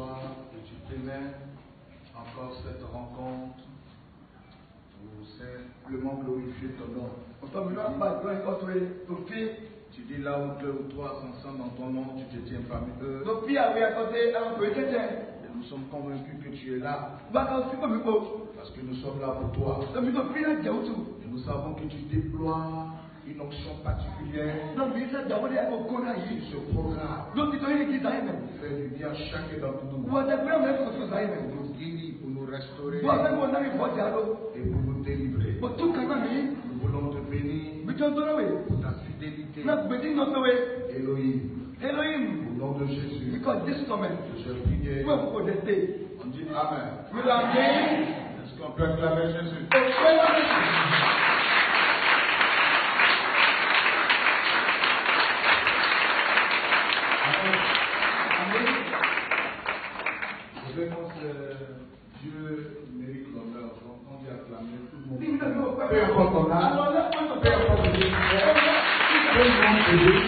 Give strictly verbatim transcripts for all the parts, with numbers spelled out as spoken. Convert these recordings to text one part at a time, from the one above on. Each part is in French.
joie que tu permets encore cette rencontre pour simplement glorifier ton nom. Tu dis là où deux ou trois sont ensemble dans ton nom, tu te tiens parmi eux. Et nous sommes convaincus que tu es là. Parce que nous sommes là pour toi. Et nous savons que tu déploies une onction particulière sur ce programme. Pour faire du bien à chacun d'entre nous. Pour nous guérir, pour nous restaurer. Et pour nous délivrer. Nous voulons te bénir pour ta fidélité. Elohim. Elohim. Au nom de Jésus. Because this moment, je prie. On dit Amen. Est-ce qu'on peut acclamer Jésus? Dieu mérite l'honneur. Donc on dit acclamer tout le monde. Peu importe ton âge, peu importe le ministère, peu importe le lieu,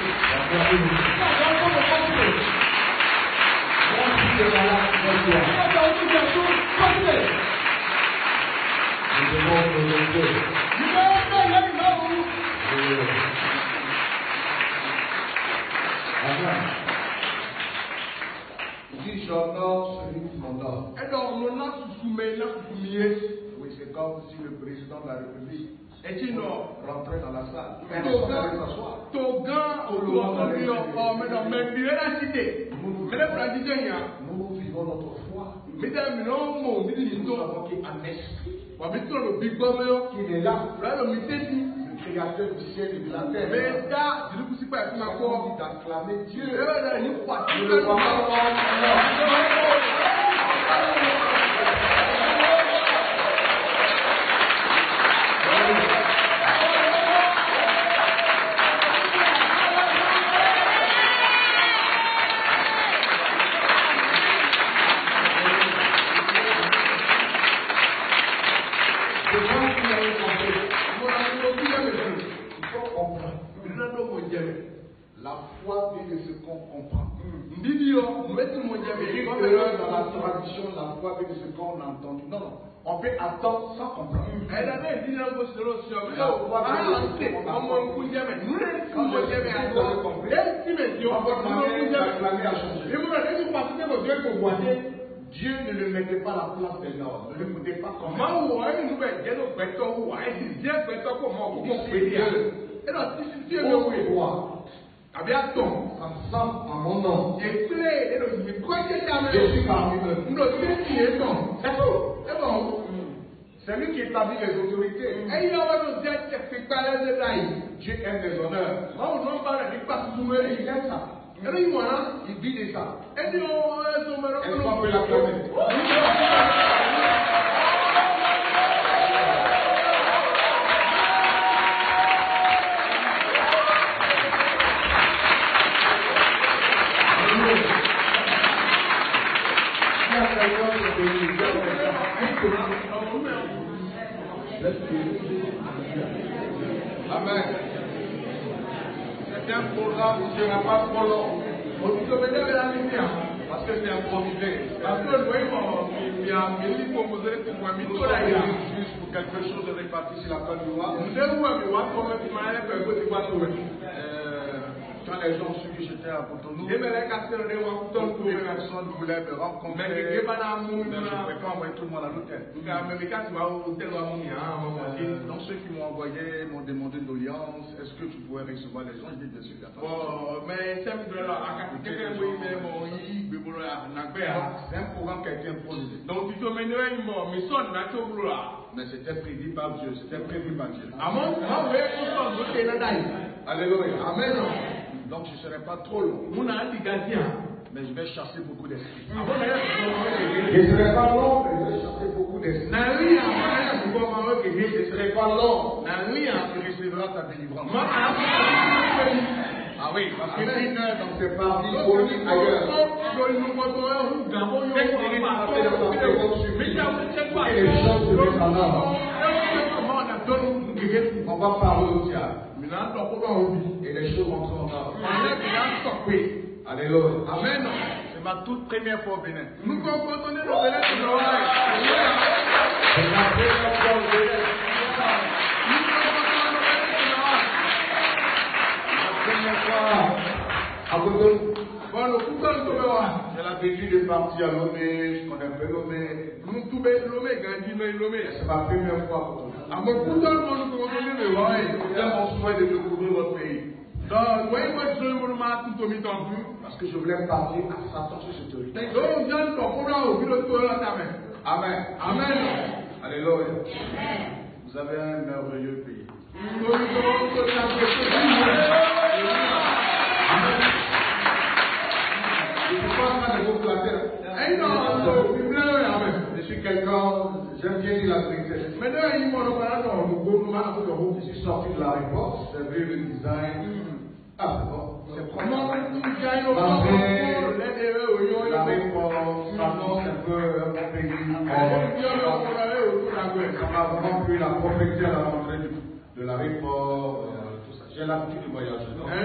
si j'honore celui qui m'honore. Oui, c'est comme si le président de la République rentrait dans la salle. Il fallait s'asseoir. Nous, nous vivons notre foi. Nous savons qu'un esprit qui est là, le créateur du ciel et de la terre. Nous avons d'acclamer Dieu. Nous le La foi vient de ce qu'on comprend. Dans la tradition, la foi vient de ce qu'on a entendu. Non, non. On peut attendre sans comprendre. La foi vient de ce qu'on a compris. Dieu ne le mettait pas à la place des normes, ne le faisait pas comme ça. Dieu est roi. Ensemble en mon nom. Je suis parmi eux. C'est tout. C'est lui qui établit les autorités. Dieu aime les honneurs. Il aime ça. Il vit de ça. Est-ce qu'on peut l'acclamer? Amen. C'est un programme qui ne sera pas trop long. Parce que c'est improvisé. Parce que nous, il y a juste pour quelque chose de réparti sur la Côte d'Ivoire. Quand les gens ont su que j'étais à Cotonou, beaucoup de personnes voulaient me rencontrer, mais je ne pouvais pas envoyer tout le monde à l'hôtel. Donc ceux qui m'ont envoyé m'ont demandé d'audience, est-ce que tu pourrais recevoir les gens? Je dis bien sûr. C'est un programme qui a été improvisé. Mais c'était prévu par Dieu, c'était prévu par Dieu. Alléluia. Amen. Donc je ne serai pas trop long. Mais je vais chasser beaucoup d'esprits. Je ne serai pas long, mais je vais chasser beaucoup d'esprits. Je ne serai pas long. Tu recevras ta délivrance. Ah oui, parce que une heure dans ces parties, on est ailleurs. Et les choses se mettent en œuvre. On va parler au diable. Et les choses vont en œuvre. Alléluia. Amen. C'est ma toute première fois au Bénin. Nous comprenons au Bénin, c'est le C'est ma première fois au Bénin. La première fois à Cotonou. Bon, le couple de Lomé, j'ai l'habitude de partir à Lomé, je connais un peu Lomé. nous tous les Lomé, Gandhi, Lomé. C'est ma première fois à Cotonou. À mon couple de Lomé, nous connaissons le Lomé. C'est mon souhait de découvrir votre pays. Donc, voyez, moi, je veux me tout au mi-temps plus. Parce que je voulais parler à Satan sur ce territoire. Donc, viens de comprendre au bureau de toi, Amen. Amen. Amen. Alléluia. Vous avez un merveilleux pays. Amen. Je ne suis pas en train de vous flatter. Je suis quelqu'un, j'aime bien dire la vérité. Je suis sorti de la réponse, j'ai vu le design. Ah, bon, c'est vraiment. La réponse, s'annonce un peu un bon pays. On a vraiment pris la prophétie à la rentrée de la réponse. J'ai l'habitude de voyager.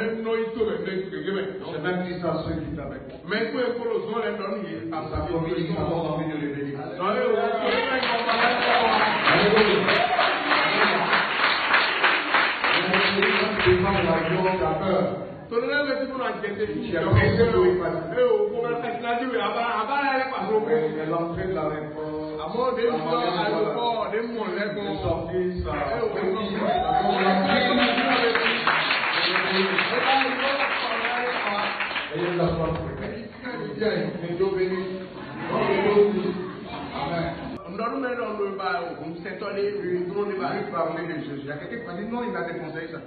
J'ai même dit ça à ceux qui étaient avec moi. Mais pour les colosons, les données, À sa famille, nous avons envie de les bénir. L'entrée de la réponse. Il y a quelqu'un qui m'a dit non, il m'a déconseillé ça.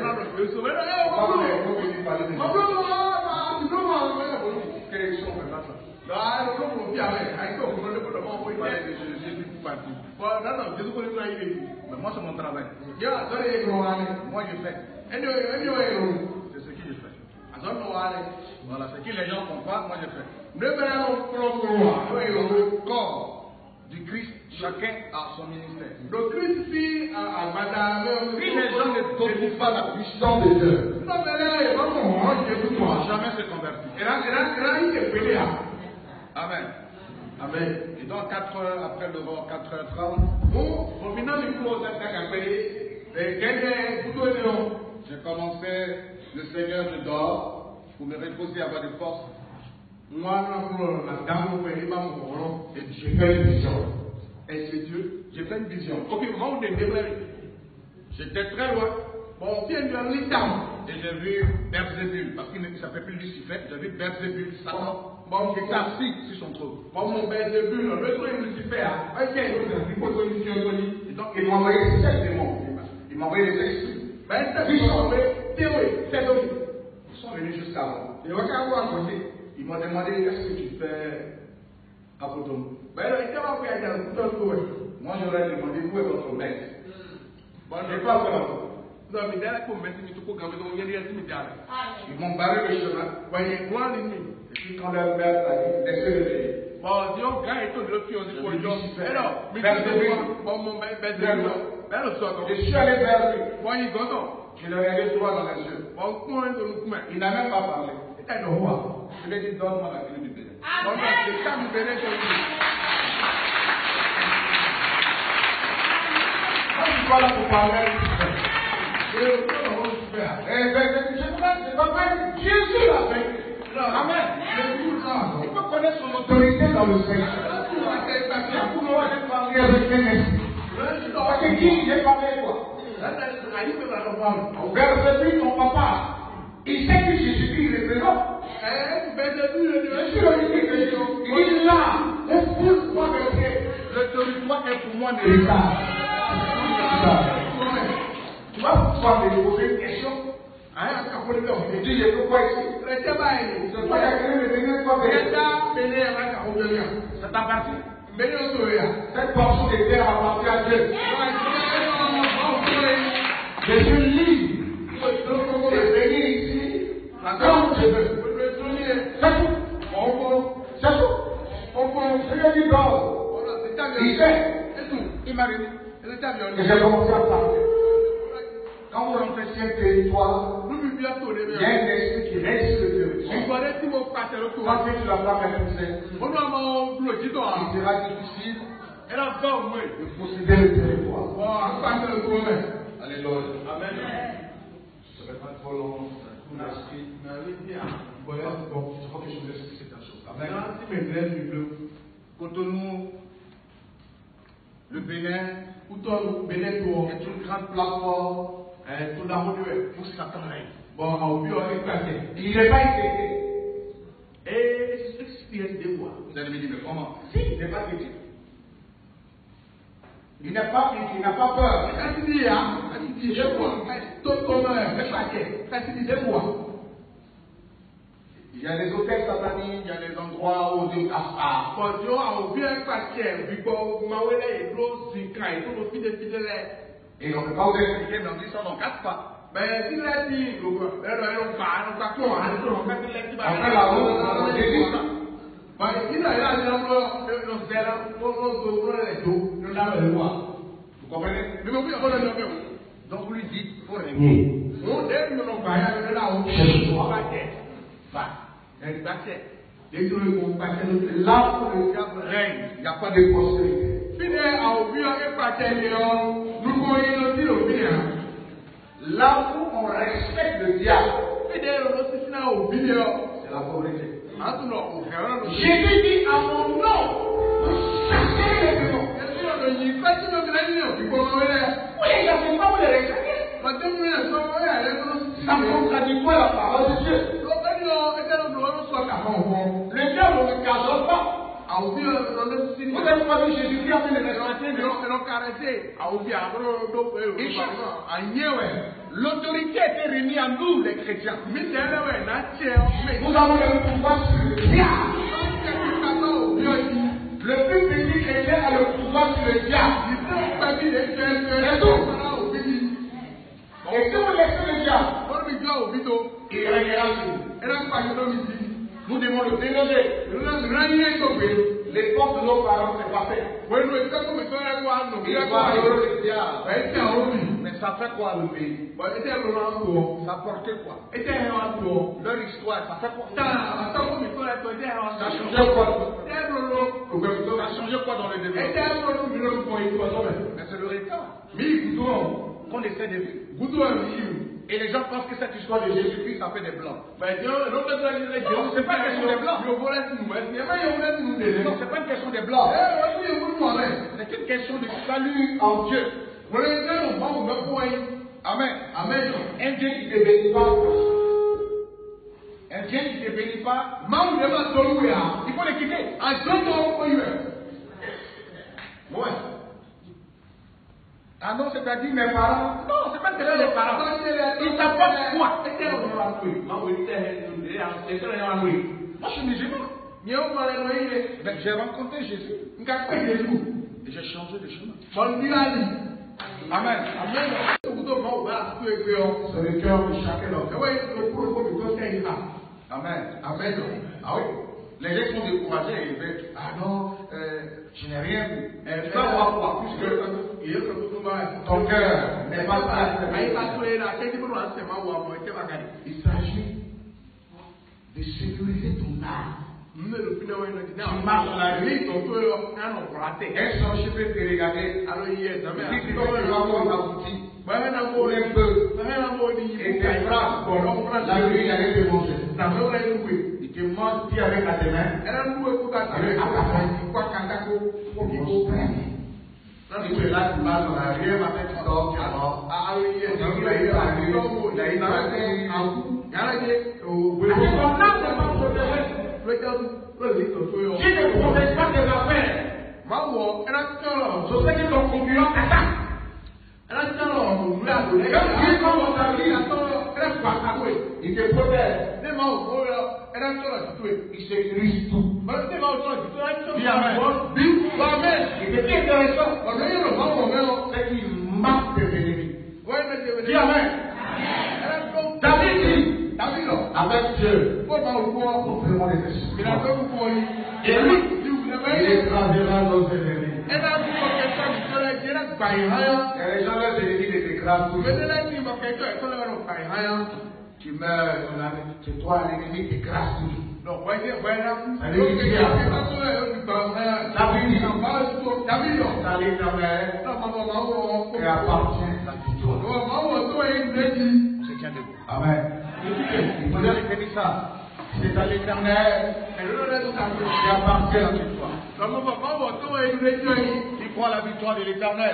Quelle élection on fait pas ça? Mais moi, c'est mon travail. Moi, je fais. C'est ce que je fais. Voilà, ce que les gens font pas, moi, je fais. Le corps du Christ, chacun a son ministère. Si les gens ne trouvent pas la puissance de Dieu, jamais se convertir. Amen. Amen. Et donc quatre heures après le vent, quatre heures trente, j'ai commencé, le Seigneur je dors, pour me reposer, avoir des forces. Moi, et j'ai fait une vision. Et c'est Dieu, j'ai fait une vision. J'étais très loin. Bon, bien de l'État. Et j'ai vu Beelzébul, parce qu'il ne s'appelle plus Lucifer, j'ai vu Beelzébul, Satan. Bon, qui est assis sur son trône. Bon, mon Beelzébul, le trône de Lucifer, ok, et donc il m'a envoyé sept démons. Il m'a envoyé les esprits. Mais ils sont envoyés, ils sont venus jusqu'à moi. Et regarde à côté. Ils m'ont demandé qu'est-ce que tu fais à Cotonou. Moi, j'aurais demandé où est votre maître. Bon, je n'ai pas fait encore. Non, mais derrière, comme mettre mes topos, quand vous avez ils m'ont barré le chemin. Voyez, moi, et puis quand leur mère a dit, laissez le pays. Bon, disons, quand ils sont de l'autre pied, on dit pour le job. Alors, mais bon, mon bel bel je suis allé vers lui. Bon, il gosse. Je l'ai regardé droit dans les yeux. Bon, comment est-ce que nous il n'a même pas parlé. Et de roi. Je lui ai dit, donne-moi la clé du Bénin. Bon, c'est ça du Bénin que je dis. Quand tu parles pour parler, je ne sais pas, Jésus l'a fait. Amen. Il faut connaître son autorité dans le Seigneur. Pour nous, on va parler avec les messieurs. Parce que qui j'ai parlé quoi? Beelzébul, ton papa, il sait que Jésus-Christ est présent. Je suis le il est là. Laisse-moi rester. Le territoire est pour moi de l'État. Tu vas pouvoir me poser une question. Je dis, je peux quoi ici? C'est pas la clé de venir quoi venir. Ça t'appartient. Cette portion de terre appartient à Dieu. Je suis libre de venir ici quand je veux. C'est tout. C'est tout. Je lui ai dit non. Il sait. Il m'a dit. Et j'ai commencé à parler. Quand vous rentrez sur un territoire, bí ọ̀tọ̀ rẹ̀ Il y a un esprit qui règne sur le territoire. ìgbọ̀dé tí mo pàṣẹ ló tó wá. Quand tu ne vas pas mettre tout ça, ó ní ọmọ olùjítọ̀ à. il sera difficile ẹ náà bá òun ẹ̀. de posséder le territoire. wọ́n á pàṣẹ ló tó mẹ́. Alléluia. amen. Je ne serai pas trop long. Tout l'esprit. Voilà, bon, je crois que je vous explique cette chose. Amen. Cotonou, le Bénin, Cotonou, Bénin, est une grande plateforme pour Satan. Bon, il n'est pas inquiété. Et vous allez me dire, mais comment? Si, il n'est pas inquiété. Il n'a pas, il n'a pas peur. Il dit, hein, il dit, je vois. Tout comme un paquet. Je vois. Il y a des hôtels sataniques, il y a des endroits où Dieu casse pas. Et on ne peut pas vous expliquer, mais on dit ça, on ne casse pas. Après la route, on dit ça. Vous comprenez? Donc vous lui dites, il faut régner. Là où le diable règne, il n'y a pas de prospérité. Là où on respecte le diable, c'est la pauvreté. Jésus dit à mon nom, chassez les démons. Oui, il n'y a pas où les respecter. Ça contradit pas la parole de Dieu. Le diable ne cache pas. Vous avez pas vu Jésus-Christ a fait les respecter. L'autorité était remise à nous, les chrétiens. Nous avons le pouvoir sur le diable. Le plus petit chrétien a le pouvoir sur le diable. C'est tout. Et si vous laissez le diable, il régnera sur vous. Nous devons le déloger. Les portes de nos parents, c'est pas fait. Il va adorer le diable. Mais ça fait quoi le pays? Ça portait quoi? Leur histoire, ça fait quoi? Ça changeait quoi? Ça changeait quoi dans le développement? Mais c'est le retard qu'on essaie de vivre. Et les gens pensent que cette histoire de Jésus-Christ, ça fait des blancs. Non, c'est pas une question des blancs. Non, c'est pas une question des blancs. C'est une question de salut en Dieu. Amen. Amen. Un Dieu qui ne te bénit pas. Un Dieu qui ne te bénit pas. Il faut le quitter. Ouais. Ah non, c'est-à-dire mes parents. Non, c'est pas que les parents. Ils t'apportent quoi? Moi, je suis musulman. Mais j'ai rencontré Jésus. Et j'ai changé de chemin. Amen. C'est le cœur de chacun d'entre nous. Amen. Amen. Ah oui. Les gens sont découragés et ils disent, ah non, euh, je n'ai rien vu. Tu vas voir quoi? Puisque ton cœur n'est pas prêt. Il s'agit de sécuriser ton âme. Tu marches dans la rue, un sorcier peut te regarder. Si tu veux le voir dans la boutique, pour un peu, et tes bras, la rue, il y a rien de manger. Il te mange pied avec la main, avec ta main, si tu es là, tu marches dans la rue, un matin, tu sors, tu es mort. Donc il a eu la rue, il a eu la rue, avec ton âme, c'est pas protégé. Si ne protège pas tes affaires, je sais que ton concurrent t'attaque. Quand tu es dans ta vie, il te protège. Il sécurise tout. Dis amen. Il est très intéressant. C'est qu'il marque tes ennemis. Dis amen. David dit, avec Dieu, nous ferons les esprits. Et lui, il écrasera nos ennemis. Et les gens, leurs ennemis les écrasent toujours. Tu meurs, ton ami, c'est toi l'ennemi qui grâce lui. Non, voyez, voilà. Allez, Donc, il y a David, un peu de temps, David, on va sur David. dans l'éternel, et appartient la victoire. On se tient debout. Amen. Il faut dire les ça. C'est à l'éternel qui appartient la victoire. Il croit la victoire de l'éternel.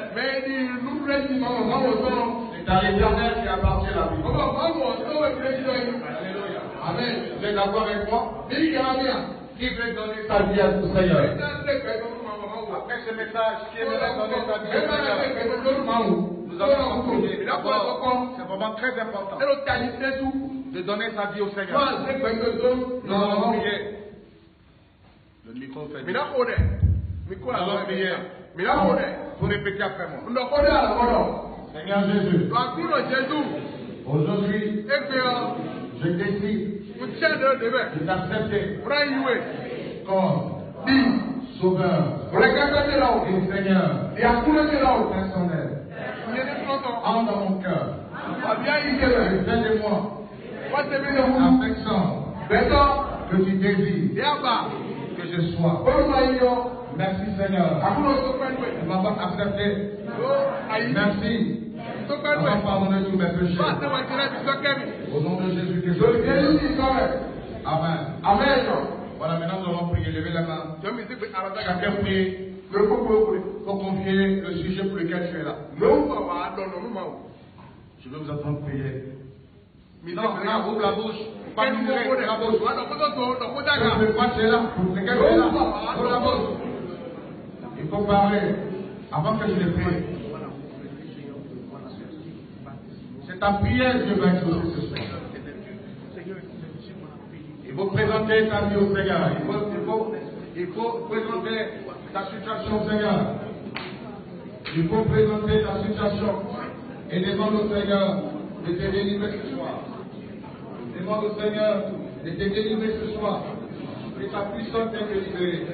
C'est à l'éternel qui appartient la victoire. Alléluia. Amen. Vous êtes d'accord avec moi? Qui veut donner sa vie à son Seigneur? Après ce message, qui veut donner sa vie à son Seigneur? Nous allons prier. D'abord, c'est vraiment très important de donner sa vie au Seigneur. Nous allons prier. Le micro fait. Nous allons prier. Vous répétez après moi. Seigneur Jésus, aujourd'hui, je décide de t'accepter comme Sauveur et Seigneur personnel. Entre dans mon cœur. Fais de moi affection que tu désires que je sois. Merci Seigneur de m'avoir accepté. Merci de m'avoir pardonné tous mes péchés. Au nom de Jésus que je prie. Amen. Amen. Voilà, maintenant nous allons prier. Levez la main. Chacun prie. Pour confier le sujet pour lequel tu es là. Je vais vous entendre prier. Non, non, ouvre la bouche. Pas murmurer, la bouche. Je ne sais pas tu es là. Pour lequel tu es là. Ouvre la bouche. Il faut parler avant que je le prie. C'est ta prière que je vais exaucer ce soir. Il faut présenter ta vie au Seigneur. Il faut, il faut, il faut présenter ta situation au Seigneur. Il faut présenter ta situation et demande au Seigneur de te délivrer ce soir. Demande au Seigneur de te délivrer ce soir. Que ta puissance t'ait délivrée.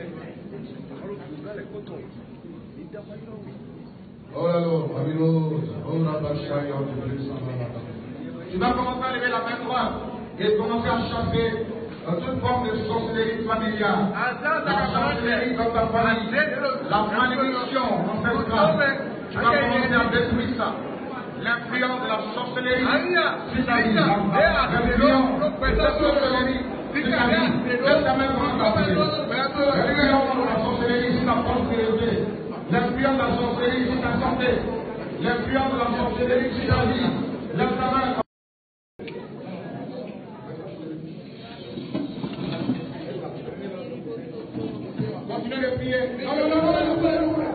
Oh là là, oh là là, tu vas commencer à lever la main droite et commencer à chasser toute forme de sorcellerie familiale, la sorcellerie dans ta famille, la malédiction ancestrale. Tu vas commencer à détruire ça. L'influence de la sorcellerie sur ta vie, l'influence de la sorcellerie sur ta vie. Lève ta main droite, l'influence de la sorcellerie sur ta prospérité, l'influence de la sorcellerie sur ta santé, l'influence de la sorcellerie sur ta vie. Lève ta main. Continuez de prier. Non, non, non, non, non, non.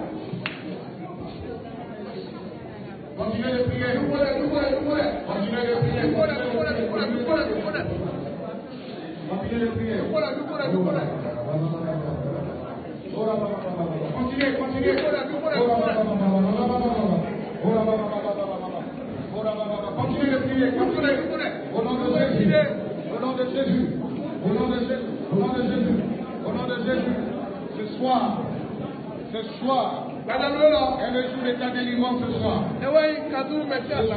Continuez de prier. Continuez de prier. Continuez de prier. Continuez, continuez. Continuez de prier. Continuez. Au nom de Jésus. Au nom de Jésus. Au nom de Jésus. Au nom de Jésus. Au nom de Jésus. Ce soir. Ce soir. Elle est sous l'état délivrant ce soir. Ce soir. Elle est sous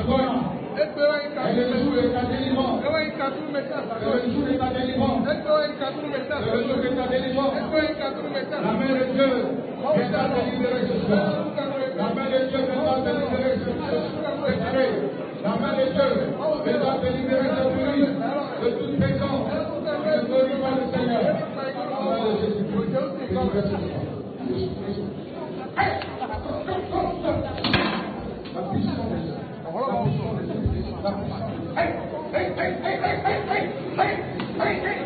l'état délivrant. Elle est sous l'état délivrant. Elle est sous l'état délivrant. La main de Dieu viendra délivrer ce soir. La main de Dieu viendra délivrer ce soir. La main de Dieu viendra délivrer ce pays de toute maison. Ne glorifie pas le Seigneur. La main de Jésus. Délivrer ce soir. La puissance de Dieu. La puissance de Dieu. La puissance de Dieu. Hey, hey, hey, hey, hey, hey, hey, hey, hey, hey.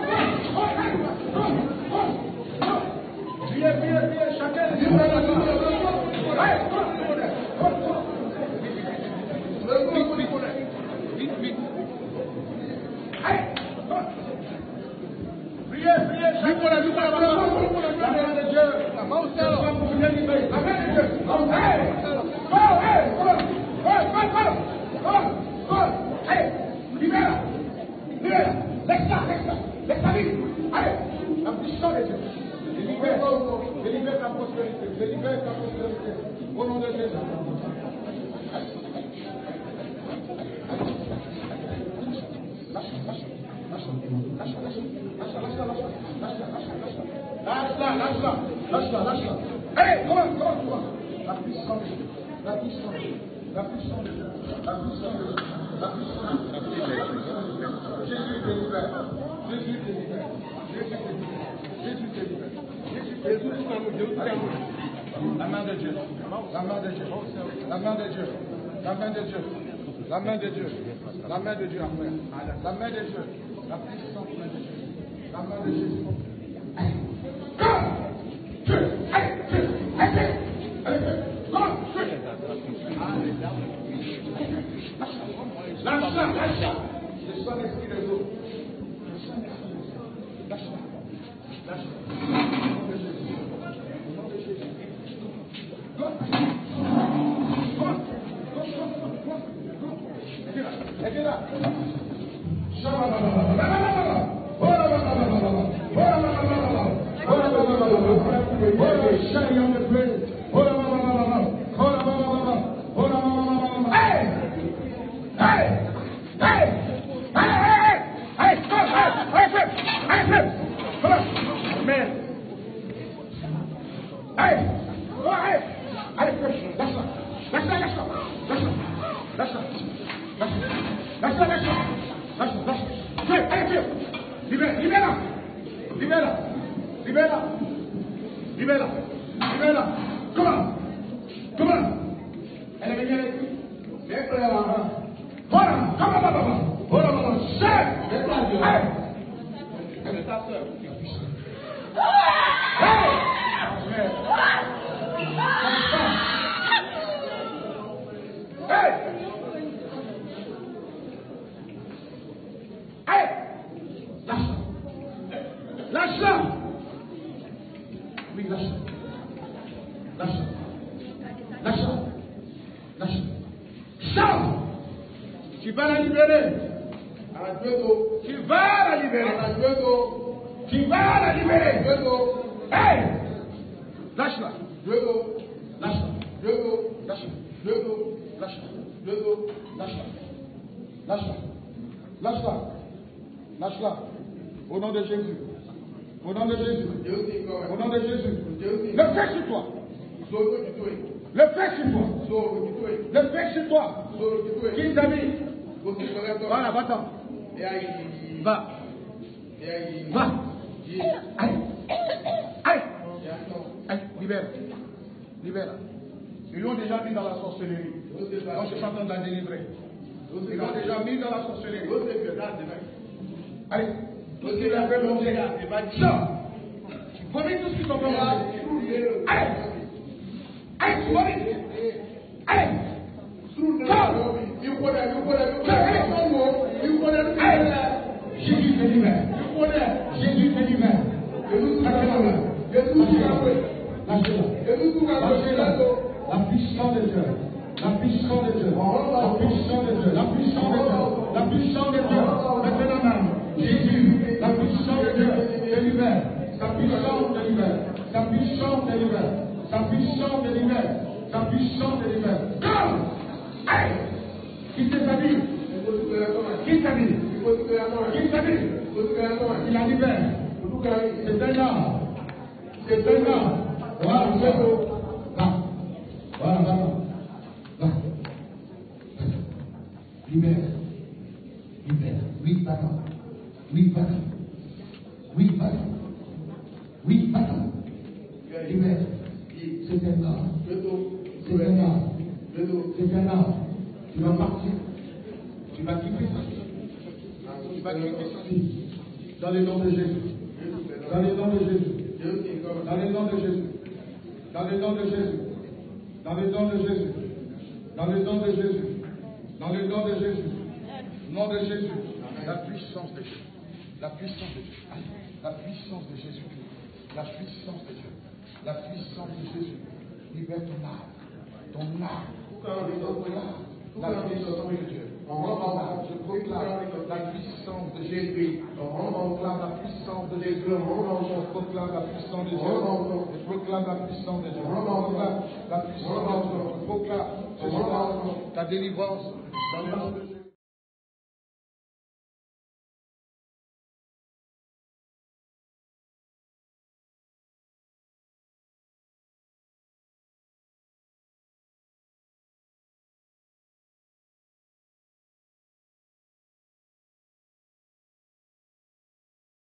Priez, priez, priez, chacun. Vite, vite. Priez, priez, chacun. La main de Dieu. La main de Dieu. Pour vous délivrer. La main de Dieu. Hey, hey, hey, libère, libère, laisse-la, laisse-la, laisse-la vite. Allez, la puissance de Dieu. Délivère, délivère ta prospérité, délivère ta prospérité. Au nom de Jésus. Lâche-la, lâche-la, lâche-la, lâche-la. Hey, comment, comment, comment? La puissance, la puissance, la puissance de Dieu, la puissance de Dieu, la puissance de Dieu. Jésus te libère, Jésus te libère, Jésus te libère, Jésus te libère, Jésus te libère. La main de Dieu, la main de Dieu, la main de Dieu, la main de Dieu, la main de Dieu, la main de Dieu après, la main de Dieu, la puissante main de Dieu, la main de Jésus. Lâche-la, lâche-la. Je sois l'esprit des eaux. Lâche-la, lâche-la. Au nom de Jésus. Au nom de Jésus. Go. Go. Go, go, go, go. Et là, et là. Tu vas la libérer. Tu vas la libérer. Tu vas la libérer. Hey! Lâche-la. Lâche-la. Lâche-la. Lâche-la. Lâche-la. Lâche-la. Lâche-la. Lâche-la. Au nom de Jésus. Au nom de Jésus. Au nom de Jésus. Le fais sur toi. Le fais sur toi. Le fais sur toi. Qui t'a mis? Voilà, va-t'en. Va. Va. Aïe. Aïe. Aïe. Libère. Libère. Ils l'ont déjà mis dans la sorcellerie. Donc je suis en train de la délivrer. Ils l'ont déjà mis dans la sorcellerie. Allez. Tout ce qu'il a fait manger, il va dire. Vomis tout ce qu'ils sont fait manger. Allez. Allez, tu vomis. Allez. Jésus te libère. Jésus te libère. Lâchez-la. La puissance de Dieu. La puissance de Dieu. La puissance de Dieu. La puissance de Dieu. La puissance de Dieu. Maintenant, Jésus, la puissance de Dieu te libère. Sa puissance te libère. Sa puissance te libère. Sa puissance te libère. Sa puissance te libère. Come! Hey! Qui t'a dit? Qui t'a dit? Qui t'a dit? Il la libère. C'est un homme. C'est un homme. Voilà, là. Voilà, là. Là. Libère. Libère. Oui, pardon. Oui, pardon. Oui, pardon. Oui, pardon. Libère. C'est un homme. C'est un homme. C'est un homme. Tu vas partir. Tu vas quitter ça. Tu vas quitter ça. Dans le nom de Jésus. Dans le nom de Jésus. Dans le nom de Jésus. Dans le nom de Jésus. Dans le nom de Jésus. Dans le nom de Jésus. Dans le nom de Jésus. Nom de Jésus. La puissance de Dieu. La puissance de Dieu. La puissance de Jésus. La puissance de Dieu. La puissance de Jésus. Libère ton âme. Ton âme. Ton âme. La puissance de Dieu. Je proclame la puissance de Jésus. Je proclame la puissance de Jésus. Je proclame la puissance de Dieu. Je proclame la puissance de Dieu. Je proclame la puissance de Dieu. Je proclame ta délivrance dans le nom de Jésus.